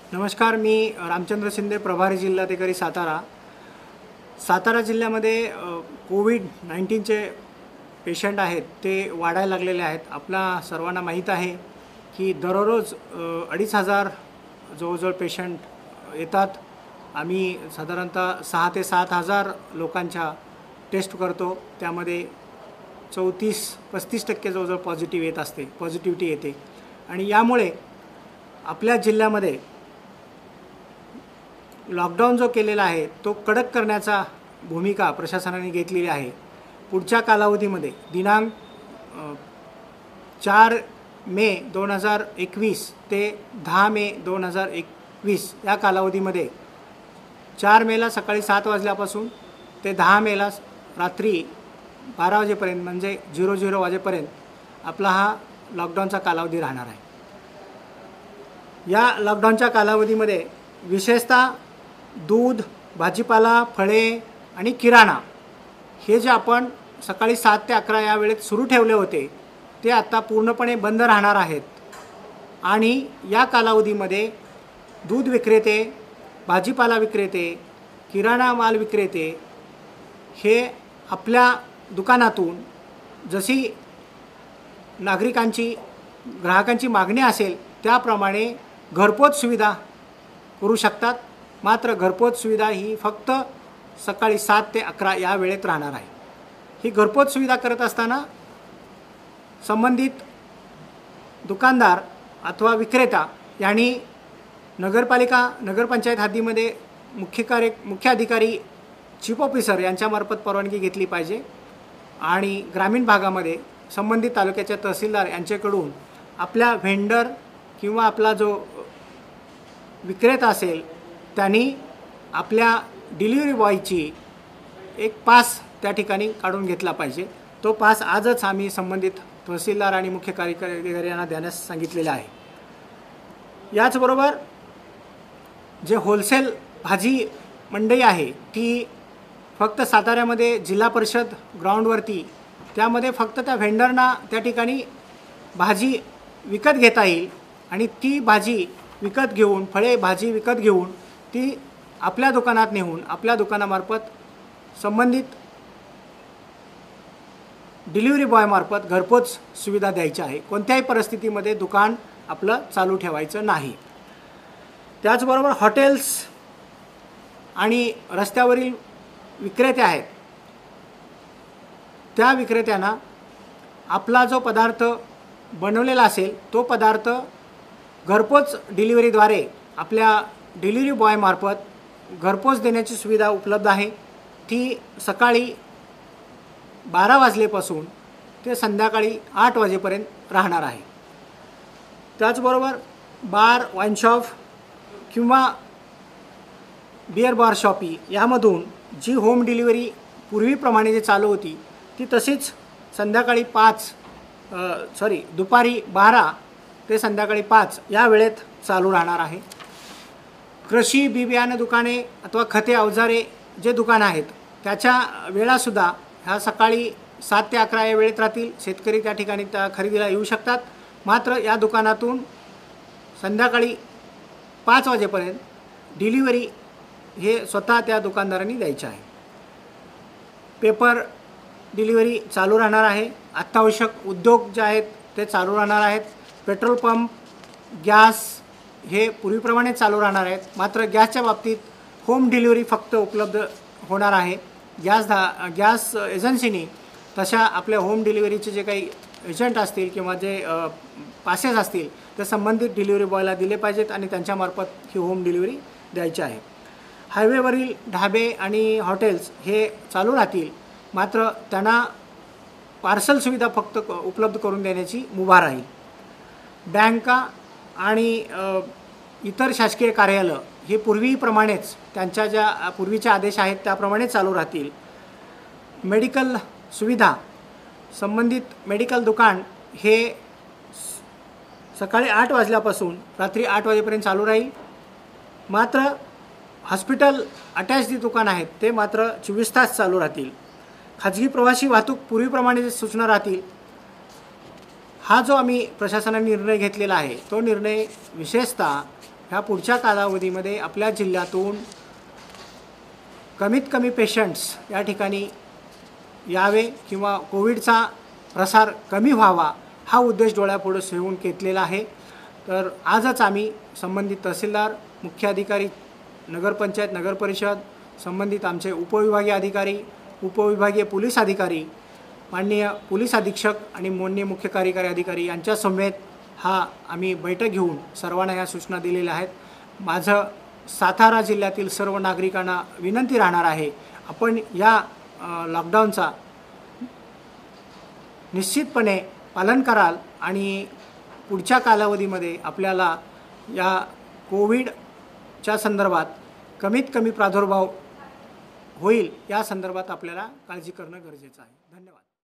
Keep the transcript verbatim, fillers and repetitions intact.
नमस्कार, मी रामचंद्र शिंदे, प्रभारी जिल्हाधिकारी सातारा। सातारा जिल्ह्यामध्ये कोविड नाईन्टीनचे पेशंट आहेत ते वाढायला लागलेले आहेत। आपला सर्वांना माहीत आहे की दररोज अडीच हजार जवळजवळ पेशंट येतात। आम्ही साधारणतः सहा ते सात हजार लोकांच्या टेस्ट करतो, त्यामध्ये चौतीस पस्तीस टक्के जवळजवळ पॉझिटिव्ह येत असते पॉझिटिव्हिटी येते। आणि यामुळे आपल्या जिल्ह्यामध्ये लॉकडाऊन जो केलेला आहे तो कडक करण्याचा भूमिका प्रशासनाने घेतलेली आहे। पुढच्या कालावधीमध्ये दिनांक चार मे दोन हजार एकवीस ते दहा मे दोन हजार एकवीस या कालावधीमध्ये चार मेला सकाळी सात वाजल्यापासून ते दहा मेला रात्री बारा वाजेपर्यंत म्हणजे झिरो झिरो वाजेपर्यंत आपला हा लॉकडाऊनचा कालावधी राहणार आहे। या लॉकडाऊनच्या कालावधीमध्ये विशेषतः दूध, भाजीपाला, फळे आणि किराणा हे जे आपण सकाळी सात ते अकरा या वेळेत सुरू ठेवले होते ते आता पूर्णपणे बंद राहणार आहेत। आणि या कालावधीमध्ये दूध विक्रेते, भाजीपाला विक्रेते, किराणा माल विक्रेते हे आपल्या दुकानातून जशी नागरिकांची ग्राहकांची मागणी असेल त्याप्रमाणे घरपोच सुविधा करू शकतात। मात्र घरपोच सुविधा ही फक्त सकाळी सात ते अकरा या वेळेत राहणार आहे। ही घरपोच सुविधा करत असताना संबंधित दुकानदार अथवा विक्रेता यांनी नगरपालिका नगरपंचायत हद्दीमध्ये मुख्य कार्य मुख्य अधिकारी चीफ ऑफिसर यांच्यामार्फत परवानगी घेतली पाहिजे। आणि ग्रामीण भागामध्ये संबंधित तालुक्याच्या तहसीलदार यांच्याकडून आपल्या व्हेंडर किंवा आपला जो विक्रेता असेल त्यांनी आपल्या डिलिव्हरी बॉयची एक पास त्या ठिकाणी काढून घेतला पाहिजे। तो पास आजच आम्ही संबंधित तहसीलदार आणि मुख्य कार्यकारी अधिकारी यांना देण्यास सांगितलेले आहे। याचबरोबर जे होलसेल भाजी मंडई आहे ती फक्त साताऱ्यामध्ये जिल्हा परिषद ग्राउंडवरती त्यामध्ये फक्त त्या व्हेंडरना त्या ठिकाणी भाजी विकत घेता येईल आणि ती भाजी विकत घेऊन फळे भाजी विकत घेऊन ती आपल्या दुकानात नेऊन आपल्या दुकानामार्फत संबंधित डिलिव्हरी बॉयमार्फत घरपोच सुविधा द्यायची आहे। कोणत्याही परिस्थितीमध्ये दुकान आपलं चालू ठेवायचं नाही। त्याचबरोबर हॉटेल्स आणि रस्त्यावरील विक्रेते आहेत त्या विक्रेत्यांना आपला जो पदार्थ बनवलेला असेल तो पदार्थ घरपोच डिलिव्हरीद्वारे आपल्या डिलिव्हरी बॉयमार्फत घरपोच देण्याची सुविधा उपलब्ध आहे। ती सकाळी बारा वाजल्यापासून ते संध्याकाळी आठ वाजेपर्यंत राहणार आहे। त्याचबरोबर बार, वाईन शॉप किंवा बिअर बार शॉपी यामधून जी होम डिलिव्हरी पूर्वीप्रमाणे जे चालू होती ती तशीच संध्याकाळी पाच सॉरी दुपारी बारा ते संध्याकाळी पाच या वेळेत चालू राहणार आहे। कृषी बी बियाणे दुकाने अथवा खते अवजारे जे दुकान आहेत त्याच्या वेळासुद्धा ह्या सकाळी सात ते अकरा या वेळेत राहतील। शेतकरी त्या ठिकाणी त्या खरेदीला येऊ शकतात। मात्र या दुकानातून संध्याकाळी पाच वाजेपर्यंत डिलिव्हरी हे स्वतः त्या दुकानदारांनी द्यायचे आहे। पेपर डिलिव्हरी चालू राहणार आहे। अत्यावश्यक उद्योग जे आहेत ते चालू राहणार आहेत। पेट्रोल पंप, गॅस हे पूर्वीप्रमाणे चालू राहणार आहेत। मात्र गॅसच्या बाबतीत होम डिलिव्हरी फक्त उपलब्ध होणार आहे। गॅस धा गॅस एजन्सीनी तशा आपल्या होम डिलिव्हरीचे जे काही एजंट असतील किंवा जे पासेस असतील ते संबंधित डिलिव्हरी बॉयला दिले पाहिजेत आणि त्यांच्यामार्फत ही होम डिलिव्हरी द्यायची आहे। हायवेवरील ढाबे आणि हॉटेल्स हे चालू राहतील, मात्र त्यांना पार्सल सुविधा फक्त उपलब्ध करून देण्याची मुभा राहील। बँका आणि इतर शासकीय कार्यालय हे पूर्वीप्रमाणेच त्यांच्या ज्या पूर्वीचे आदेश आहेत त्याप्रमाणे चालू राहतील। मेडिकल सुविधा संबंधित मेडिकल दुकान हे सकाळी आठ वाजल्यापासून रात्री आठ वाजेपर्यंत चालू राहील। मात्र हॉस्पिटल अटॅच जी दुकान आहेत ते मात्र चोवीस तास चालू राहतील। खाजगी प्रवासी वाहतूक पूर्वीप्रमाणे सूचना राहतील। हा जो आम्ही प्रशासनाने निर्णय घेतलेला आहे तो निर्णय विशेषतः ह्या पुढच्या कालावधीमध्ये आपल्या जिल्ह्यातून कमीत कमी पेशंट्स या ठिकाणी यावे किंवा कोविडचा प्रसार कमी व्हावा हा उद्देश डोळ्यापुढे ठेवून घेतलेला आहे। तर आजच आम्ही संबंधित तहसीलदार, मुख्य अधिकारी, नगरपंचायत, नगरपरिषद, संबंधित आमचे उपविभागीय अधिकारी, उपविभागीय पोलीस अधिकारी, माननीय पोलीस अधीक्षक आणि माननीय मुख्य कार्यकारी अधिकारी यांच्या समेत हा आम्ही बैठक घेऊन सर्वांना या सूचना दिलेल्या आहेत। माझं सातारा जिल्ह्यातील सर्व नागरिकांना विनंती राहणार आहे, आपण या लॉकडाऊनचा निश्चितपणे पालन कराल आणि पुढच्या कालावधीमध्ये आपल्याला या कोविडच्या संदर्भात कमीत कमी प्रादुर्भाव होईल या संदर्भात आपल्याला काळजी करणं गरजेचं आहे। धन्यवाद।